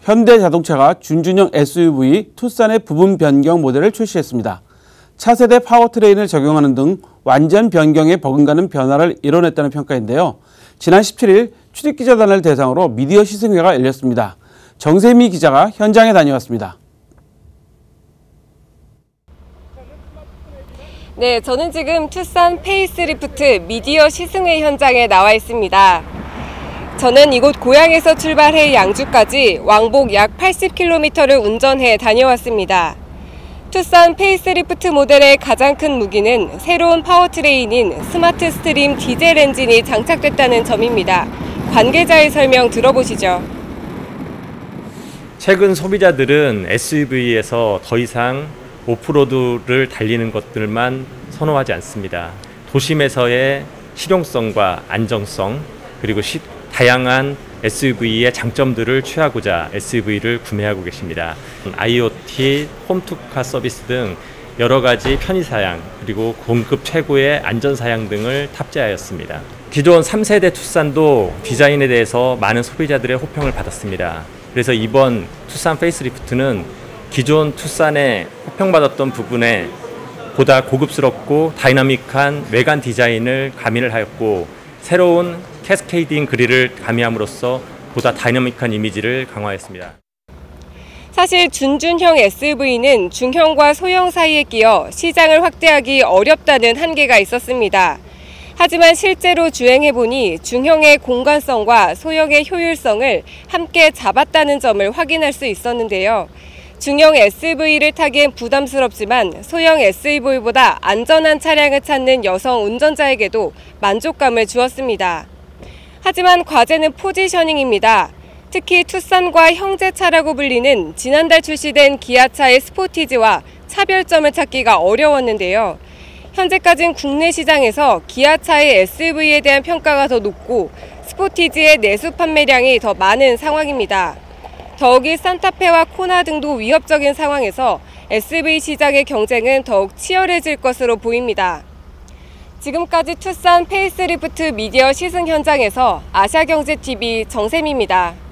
현대자동차가 준준형 SUV 투싼의 부분 변경 모델을 출시했습니다. 차세대 파워트레인을 적용하는 등 완전 변경에 버금가는 변화를 이뤄냈다는 평가인데요. 지난 17일 출입기자단을 대상으로 미디어 시승회가 열렸습니다. 정세미 기자가 현장에 다녀왔습니다. 네, 저는 지금 투싼 페이스리프트 미디어 시승회 현장에 나와 있습니다. 저는 이곳 고양에서 출발해 양주까지 왕복 약 80km를 운전해 다녀왔습니다. 투싼 페이스리프트 모델의 가장 큰 무기는 새로운 파워트레인인 스마트 스트림 디젤 엔진이 장착됐다는 점입니다. 관계자의 설명 들어보시죠. 최근 소비자들은 SUV에서 더 이상 오프로드를 달리는 것들만 선호하지 않습니다. 도심에서의 실용성과 안정성, 그리고 다양한 SUV의 장점들을 취하고자 SUV를 구매하고 계십니다. IoT, 홈투카 서비스 등 여러 가지 편의사양, 그리고 공급 최고의 안전사양 등을 탑재하였습니다. 기존 3세대 투싼도 디자인에 대해서 많은 소비자들의 호평을 받았습니다. 그래서 이번 투싼 페이스리프트는 기존 투싼에 호평받았던 부분에 보다 고급스럽고 다이나믹한 외관 디자인을 가미를 하였고, 새로운 캐스케이딩 그릴을 가미함으로써 보다 다이나믹한 이미지를 강화했습니다. 사실 준준형 SUV는 중형과 소형 사이에 끼어 시장을 확대하기 어렵다는 한계가 있었습니다. 하지만 실제로 주행해보니 중형의 공간성과 소형의 효율성을 함께 잡았다는 점을 확인할 수 있었는데요. 중형 SUV를 타기엔 부담스럽지만 소형 SUV보다 안전한 차량을 찾는 여성 운전자에게도 만족감을 주었습니다. 하지만 과제는 포지셔닝입니다. 특히 투싼과 형제차라고 불리는 지난달 출시된 기아차의 스포티지와 차별점을 찾기가 어려웠는데요. 현재까지는 국내 시장에서 기아차의 SUV에 대한 평가가 더 높고 스포티지의 내수 판매량이 더 많은 상황입니다. 더욱이 산타페와 코나 등도 위협적인 상황에서 SUV 시장의 경쟁은 더욱 치열해질 것으로 보입니다. 지금까지 투싼 페이스리프트 미디어 시승 현장에서 아시아경제TV 정세미입니다.